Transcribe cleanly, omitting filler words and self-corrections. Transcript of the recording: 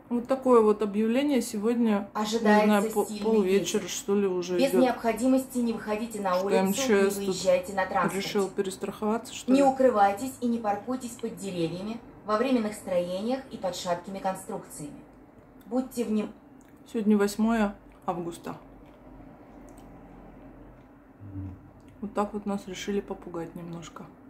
Вот такое вот объявление сегодня, Ожидается не знаю, сильный полвечера, ветер. что ли, уже Без идет. необходимости не выходите на Что улицу, не МЧС тут выезжайте на транспорте. решил перестраховаться, что Не ли? укрывайтесь и не паркуйтесь под деревьями, во временных строениях и под шаткими конструкциями. Будьте внимательны. Сегодня 8 августа. Вот так вот нас решили попугать немножко.